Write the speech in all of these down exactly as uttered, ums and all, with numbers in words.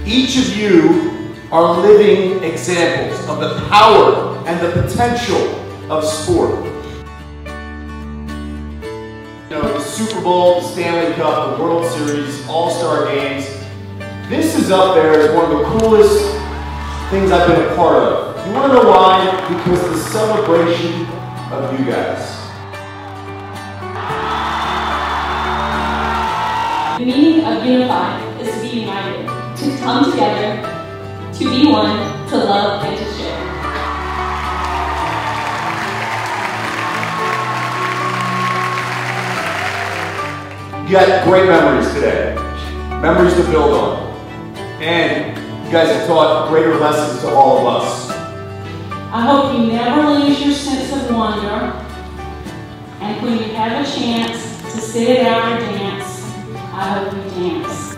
Each of you are living examples of the power and the potential of sport. You know, the Super Bowl, the Stanley Cup, the World Series, All-Star Games. This is up there as one of the coolest things I've been a part of. You want to know why? Because the celebration of you guys. The meaning of unify is to be united, to come together, to be one, to love, and to share. You got great memories today, memories to build on, and you guys have taught greater lessons to all of us. I hope you never lose your sense of wonder, and when you have a chance to sit it out or dance, I hope you dance.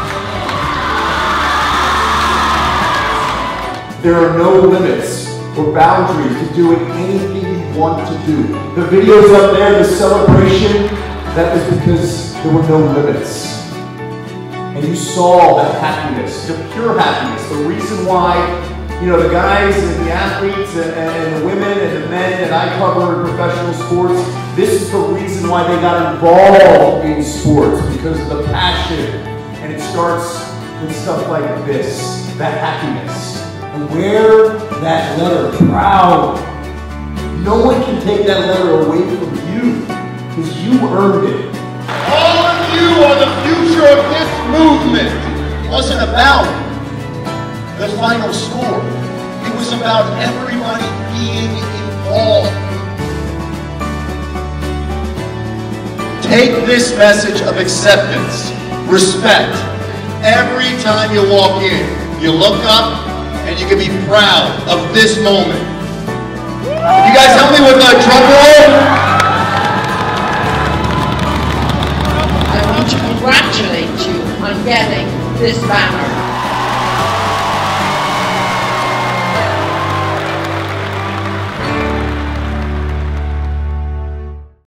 There are no limits or boundaries to doing anything you want to do. The videos up there, the celebration, that was because there were no limits. And you saw that happiness, the pure happiness, the reason why, you know, the guys and the athletes and, and the women and the men that I cover in professional sports, this is the reason why they got involved in sports, because of the passion. And it starts with stuff like this, that happiness. And wear that letter proud. No one can take that letter away from you, because you earned it. All of you are the future of this movement. It wasn't about the final score. It was about everybody being involved. Take this message of acceptance, respect. Every time you walk in, you look up and you can be proud of this moment. Can you guys help me with a drum roll? I want to congratulate you on getting this banner.